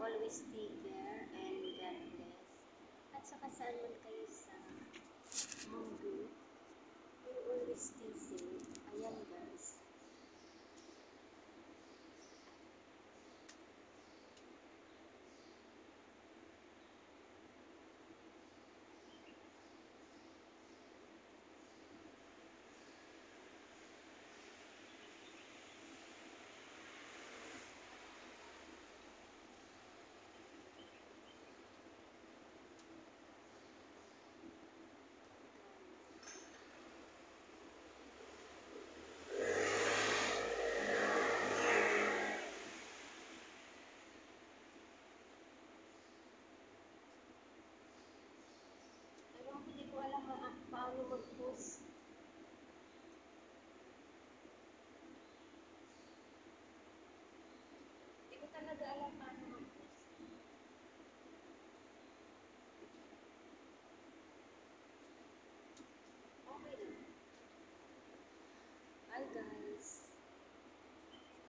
always take care and God bless. At saka saan man kayo sa mundo, you always stay safe. Ayan guys. Hindi ko alam paano mag-post. Hindi ko talaga alam paano mag-post. Okay lang. Bye guys.